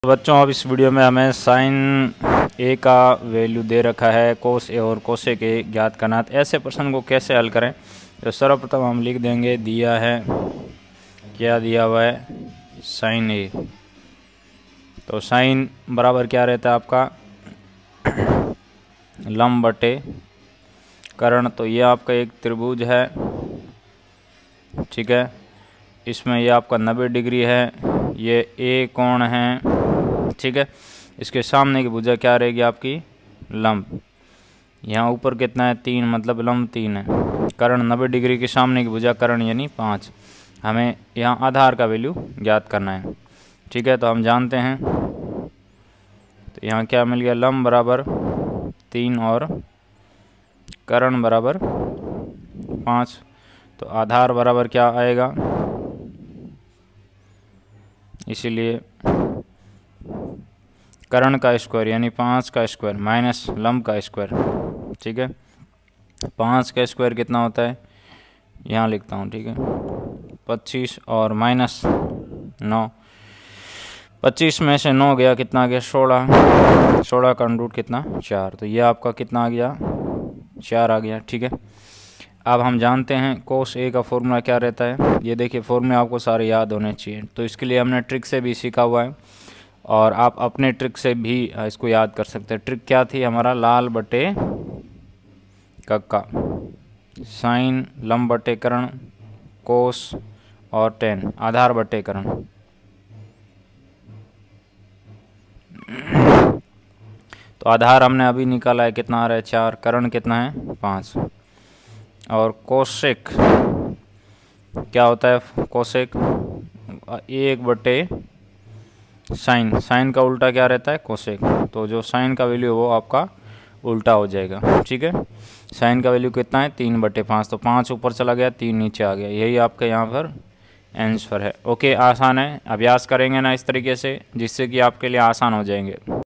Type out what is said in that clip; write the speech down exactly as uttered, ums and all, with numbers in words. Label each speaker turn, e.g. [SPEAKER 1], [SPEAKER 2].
[SPEAKER 1] तो बच्चों अब इस वीडियो में हमें साइन ए का वैल्यू दे रखा है, कोस ए और कोसेक ए ज्ञात करना। तो ऐसे प्रश्न को कैसे हल करें, तो सर्वप्रथम हम लिख देंगे, दिया है, क्या दिया हुआ है, साइन ए। तो साइन बराबर क्या रहता है आपका, लंब बटे कर्ण। तो ये आपका एक त्रिभुज है, ठीक है। इसमें ये आपका नब्बे डिग्री है, ये ए कोण है, ठीक है। इसके सामने की भुजा क्या रहेगी आपकी, लंब। यहाँ ऊपर कितना है, तीन, मतलब लंब तीन है। कर्ण नब्बे डिग्री के सामने की भुजा कर्ण यानी पाँच। हमें यहाँ आधार का वैल्यू ज्ञात करना है, ठीक है। तो हम जानते हैं, तो यहाँ क्या मिल गया, लंब बराबर तीन और कर्ण बराबर पाँच। तो आधार बराबर क्या आएगा, इसीलिए कर्ण का स्क्वायर यानी पाँच का स्क्वायर माइनस लंब का स्क्वायर, ठीक है। पाँच का स्क्वायर कितना होता है, यहाँ लिखता हूँ, ठीक है, पच्चीस और माइनस नौ। पच्चीस में से नौ गया, कितना आ गया, सोलह। सोलह का रूट कितना, चार। तो ये आपका कितना आ गया, चार आ गया, ठीक है। अब हम जानते हैं कोस ए का फॉर्मूला क्या रहता है। ये देखिए फॉर्मूला आपको सारे याद होने चाहिए, तो इसके लिए हमने ट्रिक से भी सीखा हुआ है और आप अपने ट्रिक से भी इसको याद कर सकते हैं। ट्रिक क्या थी हमारा, लाल बटे कक्का, साइन लंब बटे कर्ण, कोस और टेन आधार बटे कर्ण। तो आधार हमने अभी निकाला है, कितना आ रहा है, चार। कर्ण कितना है, पाँच। और कोसेक क्या होता है, कोसेक एक बटे साइन। साइन का उल्टा क्या रहता है, कोसेक। तो जो साइन का वैल्यू है वो आपका उल्टा हो जाएगा, ठीक है। साइन का वैल्यू कितना है, तीन बटे पाँच। तो पाँच ऊपर चला गया, तीन नीचे आ गया। यही आपका यहाँ पर आंसर है। ओके, आसान है, अभ्यास करेंगे ना इस तरीके से, जिससे कि आपके लिए आसान हो जाएंगे।